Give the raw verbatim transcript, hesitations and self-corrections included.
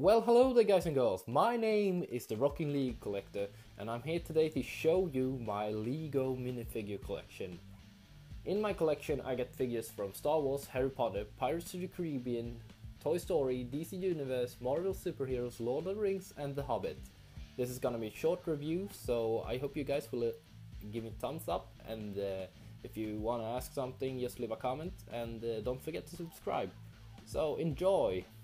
Well, hello there guys and girls, my name is the Rocking League Collector and I'm here today to show you my Lego minifigure collection. In my collection I get figures from Star Wars, Harry Potter, Pirates of the Caribbean, Toy Story, D C Universe, Marvel Superheroes, Lord of the Rings and The Hobbit. This is gonna be a short review, so I hope you guys will uh, give me a thumbs up, and uh, if you wanna ask something just leave a comment, and uh, don't forget to subscribe. So enjoy!